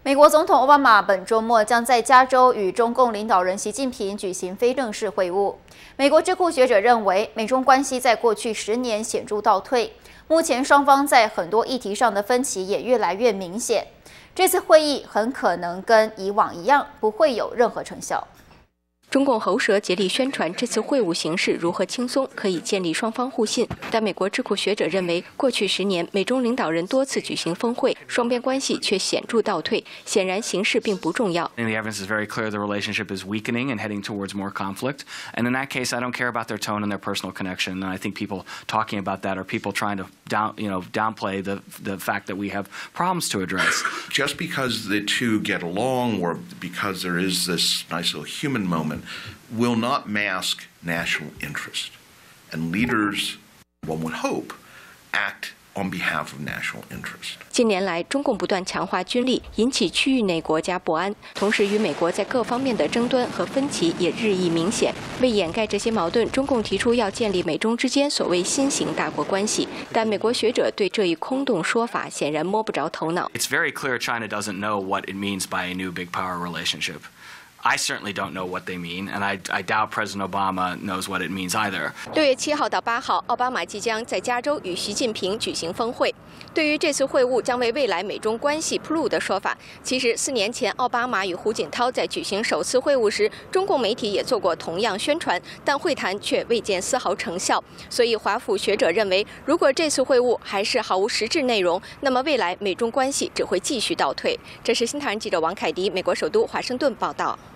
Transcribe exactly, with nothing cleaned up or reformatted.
美国总统奥巴马本周末将在加州与中共领导人习近平举行非正式会晤。美国智库学者认为，美中关系在过去十年显著倒退，目前双方在很多议题上的分歧也越来越明显。这次会议很可能跟以往一样，不会有任何成效。 中共喉舌竭力宣传这次会晤形式如何轻松，可以建立双方互信。但美国智库学者认为，过去十年美中领导人多次举行峰会，双边关系却显著倒退，显然形势并不重要。 The evidence is very clear the relationship is weakening and heading towards more conflict. And in that case, I don't care about their tone and their personal connection. And I think people talking about that are people trying to down, you know, downplay the the fact that we have problems to address. Just because the two get along, or because there is this nice little human moment, will not mask national interest. And leaders, one would hope, act on behalf of national interest. 近年来，中共不断强化军力，引起区域内国家不安，同时与美国在各方面的争端和分歧也日益明显。为掩盖这些矛盾，中共提出要建立美中之间所谓新型大国关系，但美国学者对这一空洞说法显然摸不着头脑。 It's very clear China doesn't know what it means by a new big power relationship. I certainly don't know what they mean, and I, I doubt President Obama knows what it means either. 六月七号到八号，奥巴马即将在加州与习近平举行峰会。对于这次会晤将为未来美中关系铺路的说法，其实四年前奥巴马与胡锦涛在举行首次会晤时，中共媒体也做过同样宣传，但会谈却未见丝毫成效。所以，华府学者认为，如果这次会晤还是毫无实质内容，那么未来美中关系只会继续倒退。这是新唐人记者王凯迪，美国首都华盛顿报道。